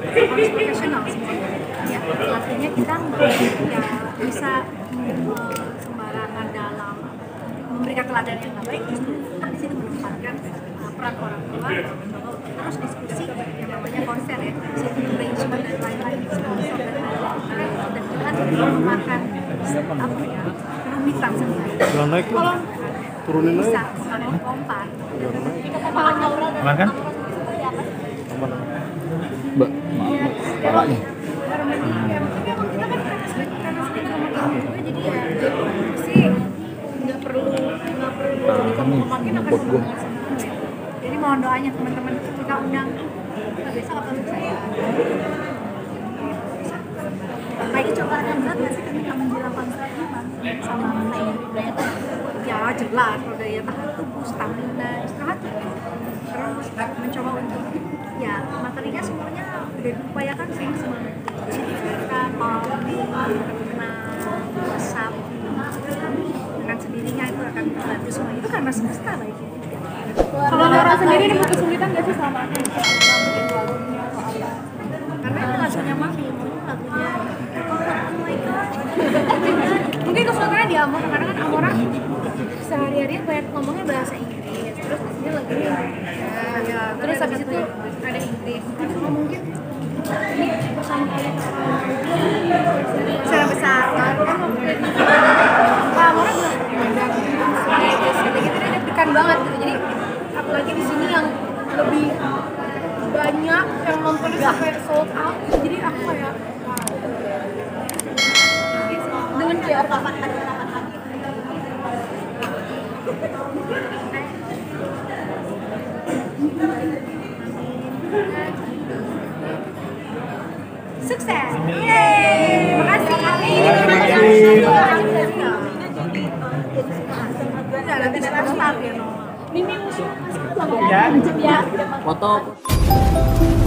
harus profesional semuanya. Ya, artinya kita nggak ya bisa sembarangan dalam memberikan teladan yang baik. Justru kita di sini menempatkan peran orang tua bahwa terus diskusi yang namanya konser ya, seating arrangement dan lain-lain, sponsor dan lain-lain, dan kita memakan apa ya kerumitan sebenarnya. Kalau turunin bisa aja. mengandung kompak. Aman kan? Mbak, parahnya. Ya maksudnya emang kita kan karena sering ngomong juga jadi ya sih nggak perlu ngomongin akan semuanya. Jadi mohon doanya teman-teman kita undang besok apa lusa ya. Lagi coba berat nggak sih ketika menjelang konser ini sama kayak ya jelas kalau daya tahan tubuh, stamina, istirahat terus mencoba untuk ya materinya semuanya udah diupayakan sih semua kan WhatsApp dengan sendirinya itu akan membantu semua itu karena semesta baiknya. Kalau Nora sendiri ini kesulitan nggak sih sama bikin lagunya atau apa? Karena itu lagunya Mami, lagunya oh my god. Mungkin kesulitannya di Amora karena kan Amora sehari-hari banyak ngomongnya bahasa Inggris, terus dia lagunya ya, terus habis itu ada Inggris, oh, mungkin ini pertama kali secara besar kan Pak Amora bilang gitu dia deg-degan banget gitu, jadi apalagi di sini yang lebih banyak yang nonton sampai sold out gitu, jadi aku kayak dengan QR kapan lagi sukses. Yeay. Makasih. Terima kasih. Mimi musuh Ya. ya. Foto.